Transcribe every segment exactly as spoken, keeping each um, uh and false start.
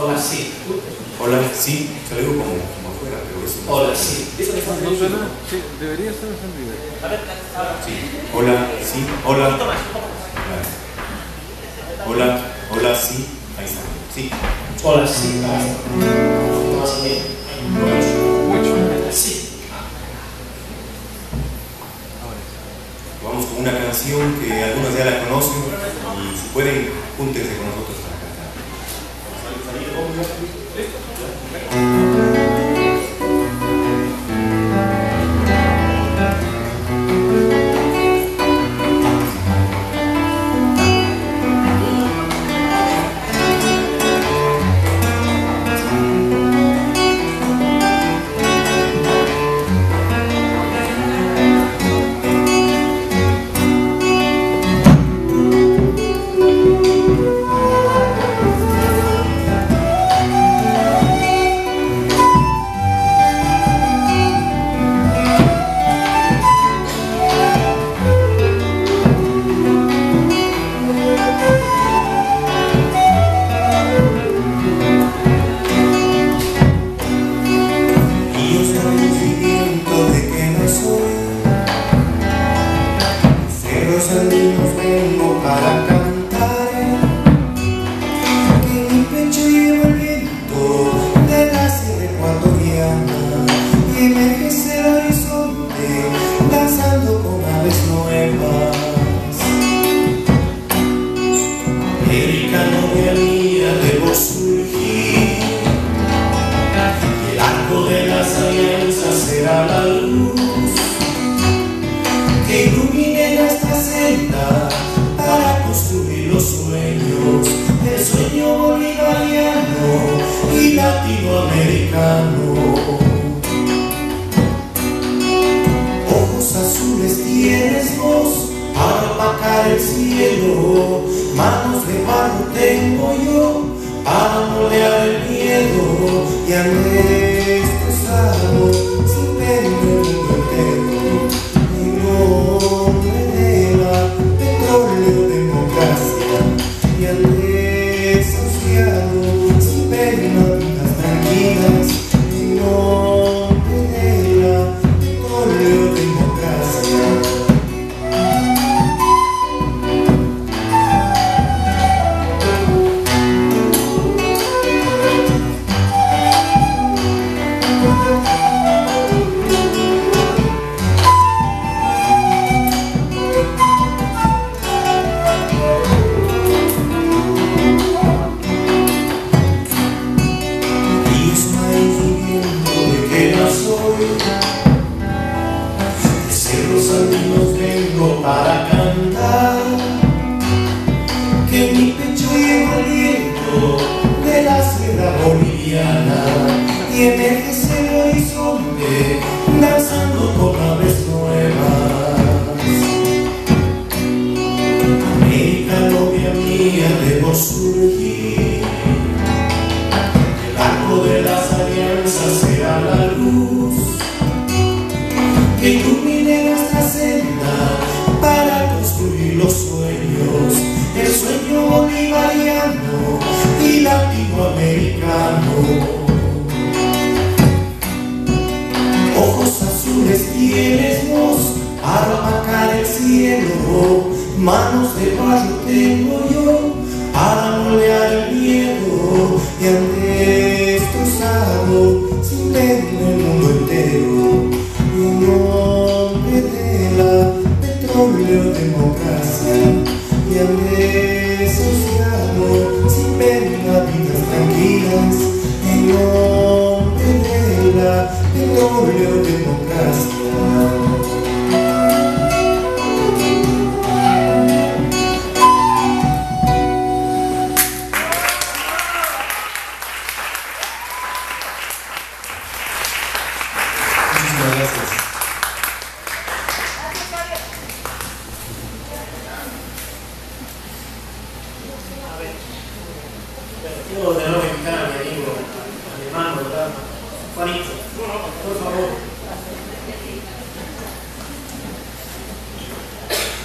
Hola, sí. Hola, sí. Se lo digo como, como afuera, pero eso no. Hola, sí. Eso que está No suena, sí, debería estar encendido. A ver, ahora. Sí. Hola, sí. Hola. Un poquito más, un poco más. Vale. Hola, hola, sí. Ahí está. Sí. Hola, sí. Más bien. Mucho. Sí. Vamos con una canción que algunos ya la conocen y si pueden, júntense con nosotros para cantar.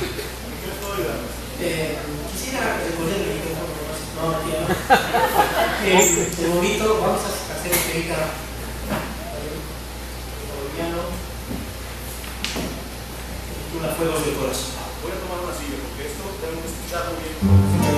Eh, quisiera recoger el micrófono. No, tío. Eh, un momento, vamos a hacer el temita boliviano. Titula Fuegos del Corazón. Voy a tomar una silla porque esto tengo que escucharlo bien.